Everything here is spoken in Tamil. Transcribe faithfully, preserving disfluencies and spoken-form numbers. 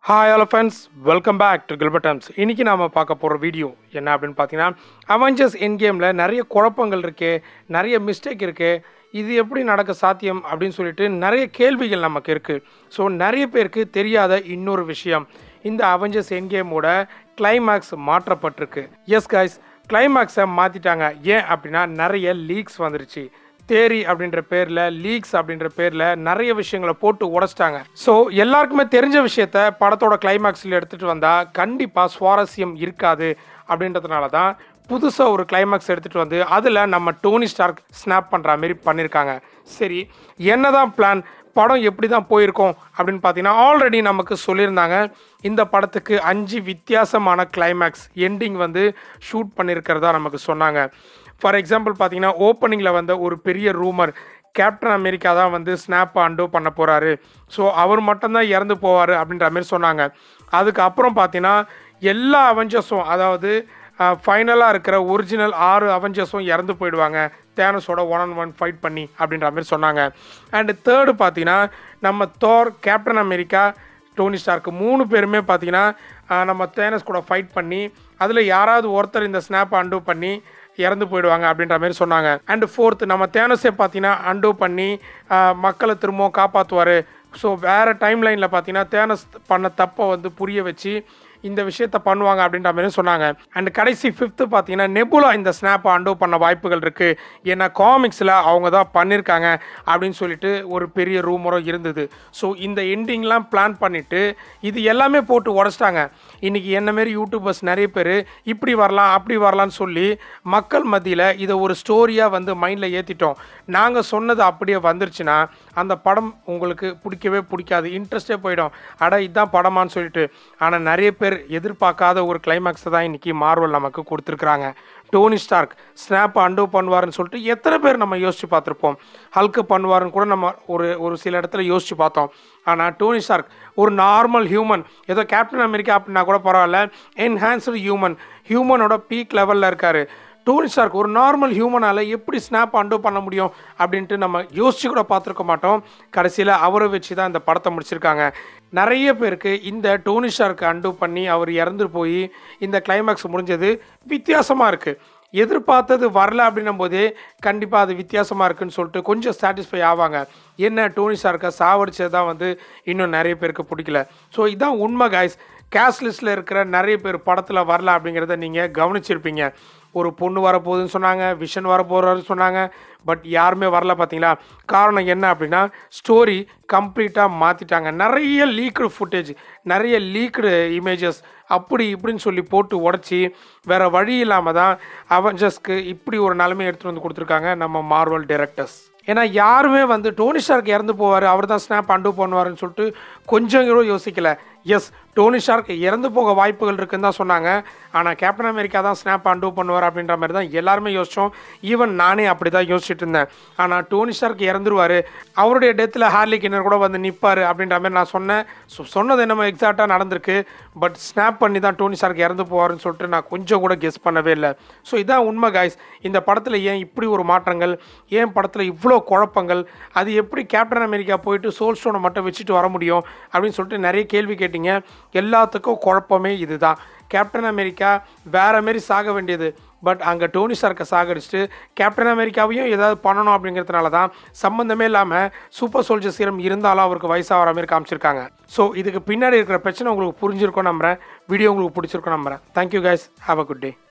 Hi hello friends, welcome back to Gilbert Times. இன்றைக்கி நாம் பார்க்க போகிற வீடியோ என்ன அப்படின்னு பார்த்தீங்கன்னா, அவெஞ்சர்ஸ் எண்ட் கேமில் நிறைய குழப்பங்கள் இருக்குது, நிறைய மிஸ்டேக் இருக்குது. இது எப்படி நடக்க சாத்தியம் அப்படின்னு சொல்லிட்டு நிறைய கேள்விகள் நமக்கு இருக்குது. ஸோ நிறைய பேருக்கு தெரியாத இன்னொரு விஷயம், இந்த அவெஞ்சர்ஸ் எண்ட் கேமோட கிளைமேக்ஸ் மாற்றப்பட்டிருக்கு. எஸ் கைஸ், கிளைமேக்ஸை மாற்றிட்டாங்க. ஏன் அப்படின்னா நிறைய லீக்ஸ் வந்துருச்சு. தேரி அப்படின்ற பேரில், லீக்ஸ் அப்படின்ற பேரில் நிறைய விஷயங்களை போட்டு உடச்சிட்டாங்க. ஸோ எல்லாருக்குமே தெரிஞ்ச விஷயத்த படத்தோட கிளைமேக்ஸில் எடுத்துகிட்டு வந்தால் கண்டிப்பாக சுவாரஸ்யம் இருக்காது. அப்படின்றதுனால தான் புதுசாக ஒரு கிளைமேக்ஸ் எடுத்துகிட்டு வந்து அதில் நம்ம டோனி ஸ்டார்க் ஸ்னாப் பண்ணுற மாரி பண்ணியிருக்காங்க. சரி, என்ன தான் பிளான், படம் எப்படி தான் போயிருக்கோம் அப்படின்னு பார்த்தீங்கன்னா, ஆல்ரெடி நமக்கு சொல்லியிருந்தாங்க இந்த படத்துக்கு அஞ்சு வித்தியாசமான கிளைமேக்ஸ் எண்டிங் வந்து ஷூட் பண்ணியிருக்கிறதா நமக்கு சொன்னாங்க. ஃபார் எக்ஸாம்பிள் பார்த்தீங்கன்னா, ஓப்பனிங்கில் வந்த ஒரு பெரிய ரூமர், கேப்டன் அமெரிக்கா தான் வந்து ஸ்னாப்பை அண்டோ பண்ண போகிறாரு, ஸோ அவர் மட்டும்தான் இறந்து போவார் அப்படின்ற மாதிரி சொன்னாங்க. அதுக்கப்புறம் பார்த்தீங்கன்னா எல்லா அவெஞ்சர்ஸும், அதாவது ஃபைனலாக இருக்கிற ஒரிஜினல் ஆறு அவெஞ்சர்ஸும் இறந்து போயிடுவாங்க தேனஸோட ஒன் ஆன் ஒன் ஃபைட் பண்ணி அப்படின்ற மாதிரி சொன்னாங்க. அண்டு தேர்டு பார்த்தீங்கன்னா, நம்ம Thor, Captain America, Tony Stark மூணு பேருமே பார்த்தீங்கன்னா நம்ம தேனஸ் கூட ஃபைட் பண்ணி அதில் யாராவது ஒருத்தர் இந்த ஸ்னாப்பை அண்டோ பண்ணி இறந்து போயிடுவாங்க அப்படின்ற மாதிரி சொன்னாங்க. அண்டு ஃபோர்த்து, நம்ம தேனஸே பார்த்தீங்கன்னா அண்டோ பண்ணி மக்களை திரும்பவும் காப்பாற்றுவார். ஸோ வேறு டைம் லைனில் பார்த்தீங்கன்னா தேனஸ் பண்ண தப்பை வந்து புரிய வச்சு இந்த விஷயத்த பண்ணுவாங்க அப்படின்ற மாதிரி சொன்னாங்க. அண்ட் கடைசி ஃபிஃப்த்து பார்த்தீங்கன்னா, நெபுலா இந்த ஸ்னாப்பை அண்டோ பண்ண வாய்ப்புகள் இருக்குது, ஏன்னா காமிக்ஸில் அவங்க தான் பண்ணியிருக்காங்க அப்படின்னு சொல்லிட்டு ஒரு பெரிய ரூமரும் இருந்தது. ஸோ இந்த எண்டிங்லாம் பிளான் பண்ணிவிட்டு இது எல்லாமே போட்டு உடச்சிட்டாங்க. இன்றைக்கி என்ன மாரி யூடியூபர்ஸ் நிறைய பேர் இப்படி வரலாம் அப்படி வரலான்னு சொல்லி மக்கள் மத்தியில் இதை ஒரு ஸ்டோரியாக வந்து மைண்டில் ஏற்றிட்டோம். நாங்கள் சொன்னது அப்படியே வந்துருச்சுன்னா அந்த படம் உங்களுக்கு பிடிக்கவே பிடிக்காது, இன்ட்ரெஸ்டே போயிடும். அட இதுதான் படமான்னு சொல்லிட்டு. ஆனால் நிறைய பேர் எதிர்பார்க்காத ஒரு கிளைமேக்ஸை தான் இன்றைக்கி மார்வல் நமக்கு கொடுத்துருக்குறாங்க. டோனி ஸ்டார்க் ஸ்னாப் அண்டோ பண்ணுவாருன்னு சொல்லிட்டு எத்தனை பேர் நம்ம யோசித்து பார்த்துருப்போம். ஹல்க்கு பண்ணுவாருன்னு கூட நம்ம ஒரு ஒரு சில இடத்துல யோசித்து பார்த்தோம். ஆனால் டோனி ஸ்டார்க் ஒரு நார்மல் ஹியூமன், ஏதோ கேப்டன் அமெரிக்கா அப்படின்னா கூட பரவாயில்ல, என்ஹான்ஸ்டு ஹியூமன், ஹியூமனோட பீக் லெவலில் இருக்கார். டோனி ஸ்டார்க் ஒரு நார்மல் ஹியூமனால் எப்படி ஸ்னாப் அண்டோ பண்ண முடியும் அப்படின்ட்டு நம்ம யோசிச்சு கூட பார்த்துருக்க மாட்டோம். கடைசியில் அவரை வச்சு தான் இந்த படத்தை முடிச்சிருக்காங்க. நிறைய பேருக்கு இந்த டோனி ஸ்டார்க் அண்டோ பண்ணி அவர் இறந்து போய் இந்த கிளைமேக்ஸ் முடிஞ்சது வித்தியாசமாக இருக்குது. எதிர்பார்த்தது வரல அப்படின்னும் போதே கண்டிப்பாக அது வித்தியாசமாக இருக்குதுன்னு சொல்லிட்டு கொஞ்சம் சாட்டிஸ்ஃபை ஆவாங்க. என்ன, டோனி ஸ்டார்க்கை சாவடிச்சது தான் வந்து இன்னும் நிறைய பேருக்கு பிடிக்கல. ஸோ இதுதான் உண்மை காய்ஸ். கேஸ்ட் லிஸ்ட்டில் இருக்கிற நிறைய பேர் படத்தில் வரல அப்படிங்கிறத நீங்கள் கவனிச்சிருப்பீங்க. ஒரு பொண்ணு வரப்போகுதுன்னு சொன்னாங்க, விஷன் வரப்போகிறாருன்னு சொன்னாங்க, பட் யாருமே வரல. பார்த்தீங்களா? காரணம் என்ன அப்படின்னா, ஸ்டோரி கம்ப்ளீட்டாக மாற்றிட்டாங்க. நிறைய லீக்டு ஃபுட்டேஜ், நிறைய லீக்டு இமேஜஸ் அப்படி இப்படின்னு சொல்லி போட்டு உடச்சி வேறு வழி இல்லாமல் தான் அவெஞ்சர்ஸ்க்கு இப்படி ஒரு நிலைமை எடுத்துகிட்டு வந்து கொடுத்துருக்காங்க நம்ம மார்வல் டைரக்டர்ஸ். ஏன்னா யாருமே வந்து டோனி ஸ்டார்க் இறந்து போவார், அவர் தான் ஸ்னாப் அண்டோ பண்ணுவார்னு சொல்லிட்டு கொஞ்சம் கூட யோசிக்கல. எஸ், டோனி ஸ்டார்க் இறந்து போக வாய்ப்புகள் இருக்குன்னு தான் சொன்னாங்க. ஆனால் கேப்டன் அமெரிக்கா தான் ஸ்னாப் அண்டோ பண்ணுவார் அப்படின்ற மாதிரி தான் எல்லாருமே யோசித்தோம். ஈவன் நானே அப்படி தான் யோசிச்சுட்டு இருந்தேன். ஆனால் டோனி ஸ்டார்க் இறந்துருவார், அவருடைய டெத்தில் ஹார்லி கின்னர் கூட வந்து நிற்பார் அப்படின்ற மாதிரி நான் சொன்னேன். ஸோ சொன்னது என்னமோ எக்ஸாக்டாக நடந்திருக்கு. பட் ஸ்னாப் பண்ணி தான் டோனி ஸ்டார்க் இறந்து போவார்னு சொல்லிட்டு நான் கொஞ்சம் கூட கெஸ் பண்ணவே இல்லை. ஸோ இதான் உண்மை காய்ஸ். இந்த படத்தில் ஏன் இப்படி ஒரு மாற்றங்கள், ஏன் படத்தில் இவ்வளோ குழப்பங்கள், அது எப்படி கேப்டன் அமெரிக்கா போயிட்டு சோல் ஸ்டோனை மட்டும் வச்சுட்டு வர முடியும் அப்படின்னு சொல்லிட்டு நிறைய கேள்வி கேட்டீங்க. எல்லாத்துக்கும் குழப்பமே இதுதான். கேப்டன் அமெரிக்கா வேற மாரி சாக வேண்டியது, பட் அங்கே டோனி ஸ்டார்க்கை சாகடிச்சுட்டு கேப்டன் அமெரிக்காவையும் ஏதாவது பண்ணணும் அப்படிங்கிறதுனால தான் சம்மந்தமே இல்லாமல் சூப்பர் சோல்ஜர் சீரம் இருந்தாலும் அவருக்கு வயசாகிற மாதிரி காமிச்சிருக்காங்க. ஸோ இதுக்கு பின்னாடி இருக்கிற பிரச்சனை உங்களுக்கு புரிஞ்சிருக்கோம் நம்புகிறேன். வீடியோ உங்களுக்கு பிடிச்சிருக்கோம் நம்புகிறேன். Thank you guys, have a good day.